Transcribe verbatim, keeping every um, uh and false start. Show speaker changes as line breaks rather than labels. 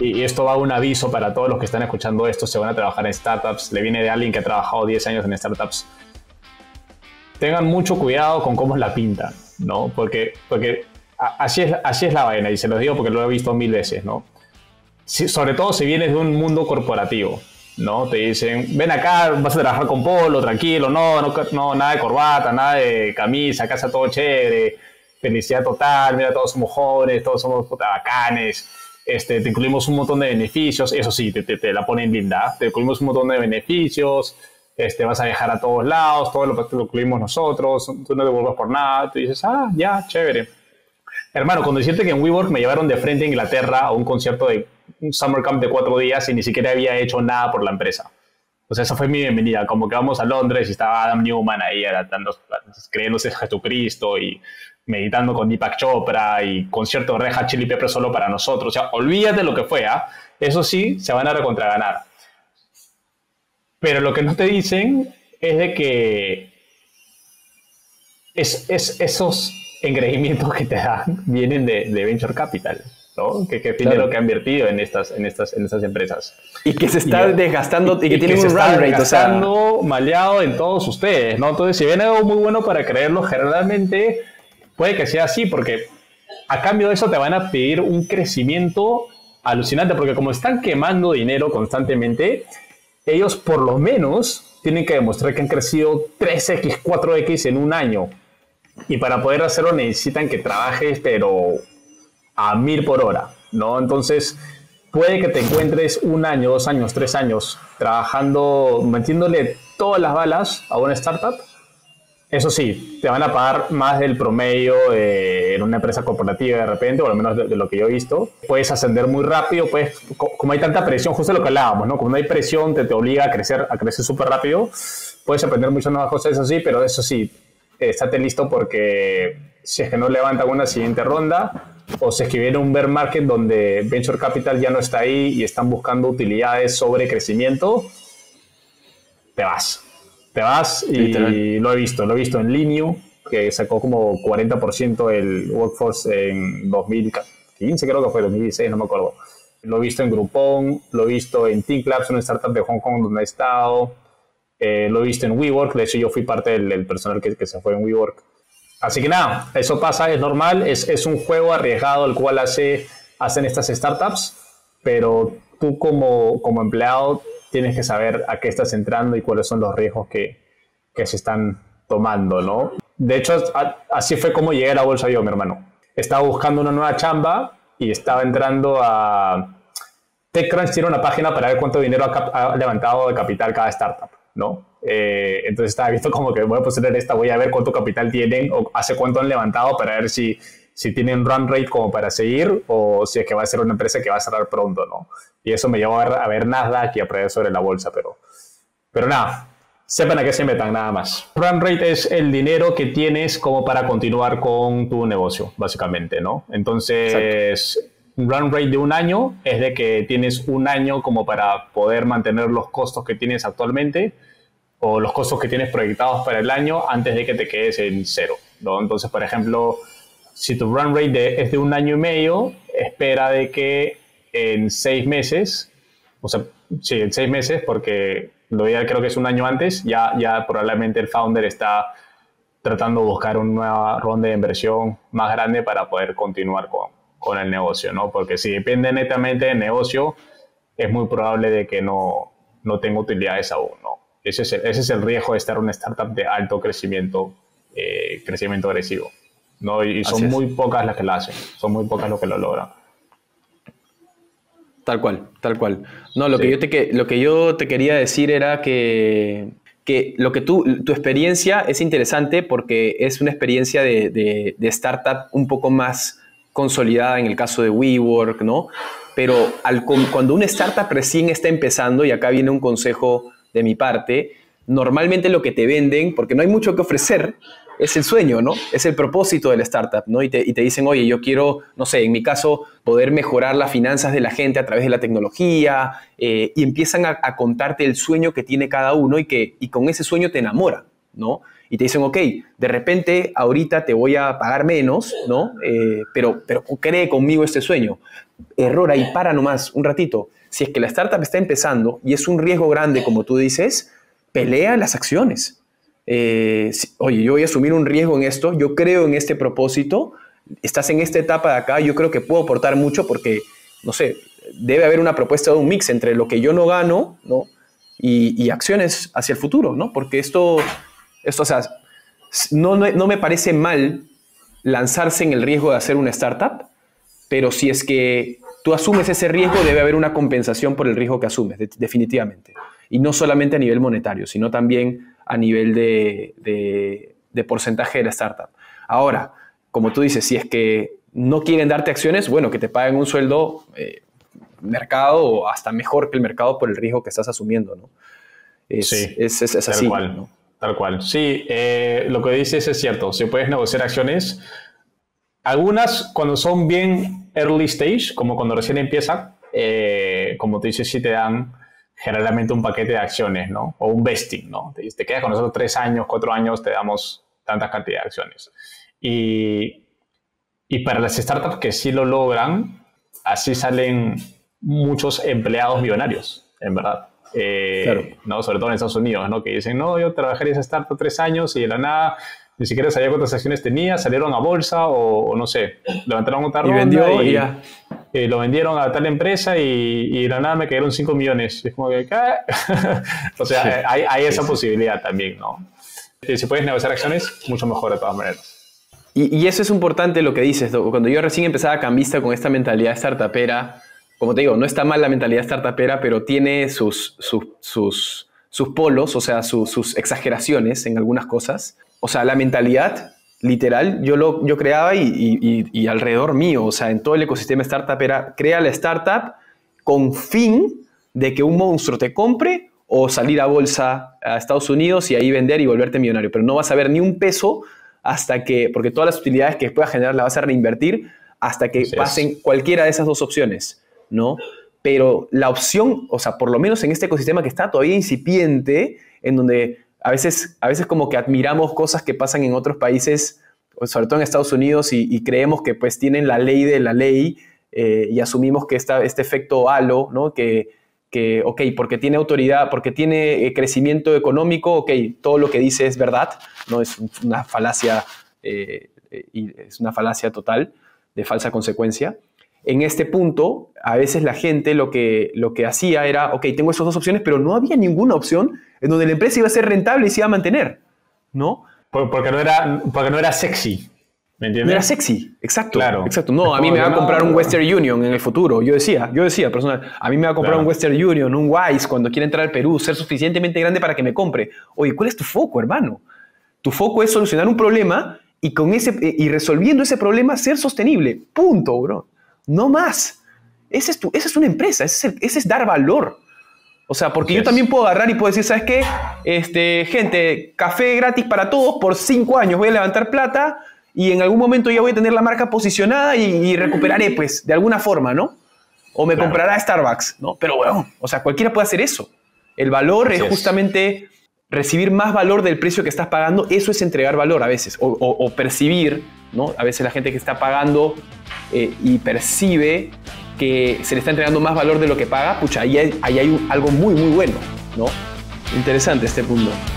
y esto va un aviso para todos los que están escuchando esto, se van a trabajar en startups, le viene de alguien que ha trabajado diez años en startups. Tengan mucho cuidado con cómo es la pinta, ¿no? Porque, porque así, es, así es la vaina, y se los digo porque lo he visto mil veces, ¿no? Si, sobre todo si vienes de un mundo corporativo, ¿no? Te dicen, ven acá, vas a trabajar con polo, tranquilo, no, no, no nada de corbata, nada de camisa, casa todo chévere, felicidad total, mira, todos somos jóvenes, todos somos puta bacanes, este, te incluimos un montón de beneficios, eso sí, te, te, te la ponen linda, te incluimos un montón de beneficios, este, vas a viajar a todos lados, todo lo, lo incluimos nosotros, tú no devuelves por nada, tú dices, ah, ya, chévere. Hermano, cuando decirte que en WeWork me llevaron de frente a Inglaterra a un concierto de un summer camp de cuatro días y ni siquiera había hecho nada por la empresa. O sea, esa fue mi bienvenida. Como que vamos a Londres y estaba Adam Newman ahí dando, creyéndose Jesucristo y meditando con Deepak Chopra y concierto de Red Hot Chili Peppers solo para nosotros. O sea, olvídate lo que fue, ¿eh? Eso sí, se van a recontraganar. Pero lo que no te dicen es de que es, es esos engreimientos que te dan vienen de, de Venture Capital, ¿no? Que, que es dinero claro. que han invertido en estas, en, estas, en estas empresas.
Y que se está y, desgastando y, y que tienen un run rate.
O sea, maleado en todos ustedes, ¿no? Entonces, si ven algo muy bueno para creerlo, generalmente puede que sea así, porque a cambio de eso te van a pedir un crecimiento alucinante, porque como están quemando dinero constantemente, ellos por lo menos tienen que demostrar que han crecido tres equis, cuatro equis en un año. Y para poder hacerlo necesitan que trabajes, pero a mil por hora, ¿no? Entonces, puede que te encuentres un año, dos años, tres años trabajando, metiéndole todas las balas a una startup. Eso sí, te van a pagar más del promedio eh, en una empresa corporativa de repente, o al menos de, de lo que yo he visto. Puedes ascender muy rápido, puedes, como hay tanta presión, justo lo que hablábamos, ¿no? Como no hay presión, te, te obliga a crecer, a crecer súper rápido. Puedes aprender muchas nuevas cosas, eso sí, pero eso sí, estate listo porque si es que no levantan una siguiente ronda o si es que viene un bear market donde Venture Capital ya no está ahí y están buscando utilidades sobre crecimiento, te vas. Te vas y Literal. lo he visto. Lo he visto en Linio, que sacó como cuarenta por ciento el workforce en dos mil quince, creo que fue dos mil dieciséis, no me acuerdo. Lo he visto en Groupon, lo he visto en Think Labs, una startup de Hong Kong donde he estado. Eh, lo he visto en WeWork, de hecho yo fui parte del, del personal que, que se fue en WeWork. Así que nada, eso pasa, es normal, es, es un juego arriesgado el cual hace, hacen estas startups, pero tú como, como empleado tienes que saber a qué estás entrando y cuáles son los riesgos que, que se están tomando, ¿no? De hecho, a, así fue como llegué a la bolsa yo, mi hermano. Estaba buscando una nueva chamba y estaba entrando a... TechCrunch tiene una página para ver cuánto dinero ha, ha levantado de capital cada startup, ¿no? Eh, entonces estaba visto como que voy a poner esta, voy a ver cuánto capital tienen o hace cuánto han levantado para ver si, si tienen run rate como para seguir o si es que va a ser una empresa que va a cerrar pronto, ¿no? Y eso me llevó a ver, a ver Nasdaq y a aprender sobre la bolsa, pero, pero nada, sepan a qué se metan nada más. Run rate es el dinero que tienes como para continuar con tu negocio, básicamente, ¿no? Entonces... Exacto. Un run rate de un año es de que tienes un año como para poder mantener los costos que tienes actualmente o los costos que tienes proyectados para el año antes de que te quedes en cero, ¿no? Entonces, por ejemplo, si tu run rate de, es de un año y medio, espera de que en seis meses, o sea, sí, en seis meses, porque lo ideal creo que es un año antes, ya, ya probablemente el founder está tratando de buscar una nueva ronda de inversión más grande para poder continuar con con el negocio, ¿no? Porque si depende netamente del negocio, es muy probable de que no, no tenga utilidades aún, ¿no? Ese es, el, ese es el riesgo de estar en una startup de alto crecimiento, eh, crecimiento agresivo, ¿no? Y, y son muy pocas las que lo hacen, son muy pocas las que lo logran.
Tal cual, tal cual. No, lo, sí. que, yo te, lo que yo te quería decir era que, que, lo que tú, tu experiencia es interesante porque es una experiencia de, de, de startup un poco más consolidada en el caso de WeWork, ¿no? Pero al, cuando una startup recién está empezando, y acá viene un consejo de mi parte, normalmente lo que te venden, porque no hay mucho que ofrecer, es el sueño, ¿no? Es el propósito de la startup, ¿no? Y te, y te dicen, oye, yo quiero, no sé, en mi caso, poder mejorar las finanzas de la gente a través de la tecnología, eh, y empiezan a, a contarte el sueño que tiene cada uno y, que, y con ese sueño te enamoran, ¿no? y te dicen, ok, de repente ahorita te voy a pagar menos, ¿no? Eh, pero, pero cree conmigo este sueño. Error ahí, para nomás un ratito. Si es que la startup está empezando y es un riesgo grande, como tú dices, pelea las acciones. Eh, si, oye, yo voy a asumir un riesgo en esto, yo creo en este propósito, estás en esta etapa de acá, yo creo que puedo aportar mucho porque, no sé, debe haber una propuesta de un mix entre lo que yo no gano, ¿no? y, y acciones hacia el futuro, ¿no? Porque esto, esto o sea, no, no, no me parece mal lanzarse en el riesgo de hacer una startup, pero si es que tú asumes ese riesgo, debe haber una compensación por el riesgo que asumes, de, definitivamente. Y no solamente a nivel monetario, sino también a nivel de, de, de porcentaje de la startup. Ahora, como tú dices, si es que no quieren darte acciones, bueno, que te paguen un sueldo eh, mercado o hasta mejor que el mercado por el riesgo que estás asumiendo, ¿no? Es,
sí,
es, es, es
tal
así,
cual,
¿no?
Tal cual. Sí, eh, lo que dices es cierto. Si puedes negociar acciones, algunas cuando son bien early stage, como cuando recién empiezan, eh, como te dices, sí te dan generalmente un paquete de acciones, ¿no? O un vesting, ¿no? Te, te quedas con nosotros tres años, cuatro años, te damos tantas cantidades de acciones. Y, y para las startups que sí lo logran, así salen muchos empleados millonarios, en verdad. Eh, claro. ¿No? Sobre todo en Estados Unidos, ¿no? Que dicen, no, yo trabajé en esa startup tres años y de la nada ni siquiera sabía cuántas acciones tenía, salieron a bolsa o, o no sé, levantaron otra ronda y, vendió, y, ya. y lo vendieron a tal empresa y, y de la nada me cayeron cinco millones. Y es como que, ¿qué? O sea, sí, hay, hay esa sí, posibilidad sí. también, ¿no? Y si puedes negociar acciones, mucho mejor de todas maneras.
Y, y eso es importante lo que dices. Cuando yo recién empezaba Cambista con esta mentalidad startupera, como te digo, no está mal la mentalidad startupera, pero tiene sus, sus, sus, sus polos, o sea, sus, sus exageraciones en algunas cosas. O sea, la mentalidad, literal, yo, lo, yo creaba y, y, y alrededor mío, o sea, en todo el ecosistema startup era, crea la startup con fin de que un monstruo te compre o salir a bolsa a Estados Unidos y ahí vender y volverte millonario. Pero no vas a ver ni un peso hasta que, porque todas las utilidades que puedas generar las vas a reinvertir hasta que sí, pasen es. cualquiera de esas dos opciones, ¿no? Pero la opción, o sea, por lo menos en este ecosistema que está todavía incipiente, en donde a veces, a veces como que admiramos cosas que pasan en otros países, sobre todo en Estados Unidos, y, y creemos que pues tienen la ley de la ley eh, y asumimos que esta, este efecto halo, ¿no? Que, que, ok, porque tiene autoridad, porque tiene eh, crecimiento económico, ok, todo lo que dice es verdad, no es una falacia, eh, eh, es una falacia total de falsa consecuencia. En este punto, a veces la gente lo que, lo que hacía era, ok, tengo esas dos opciones, pero no había ninguna opción en donde la empresa iba a ser rentable y se iba a mantener, ¿no?
Porque no era, porque no era sexy, ¿me entiendes?
No era sexy, exacto.
Claro.
exacto. No, a mí me va a comprar un Western Union en el futuro. Yo decía, yo decía personal, a mí me va a comprar claro. un Western Union, un Wise cuando quiera entrar al Perú, ser suficientemente grande para que me compre. Oye, ¿cuál es tu foco, hermano? Tu foco es solucionar un problema y, con ese, y resolviendo ese problema ser sostenible. Punto, bro. No más. Esa es, tu, esa es una empresa, ese es, el, ese es dar valor. O sea, porque yes. yo también puedo agarrar y puedo decir, ¿sabes qué? Este, gente, café gratis para todos por cinco años. Voy a levantar plata y en algún momento ya voy a tener la marca posicionada y, y recuperaré, pues, de alguna forma, ¿no? O me claro. comprará Starbucks, ¿no? Pero, bueno, o sea, cualquiera puede hacer eso. El valor Así es justamente recibir más valor del precio que estás pagando. Eso es entregar valor a veces. O, o, o percibir, ¿no? A veces la gente que está pagando eh, y percibe que se le está entregando más valor de lo que paga, pucha, ahí hay, ahí hay un, algo muy, muy bueno, ¿no? Interesante este punto.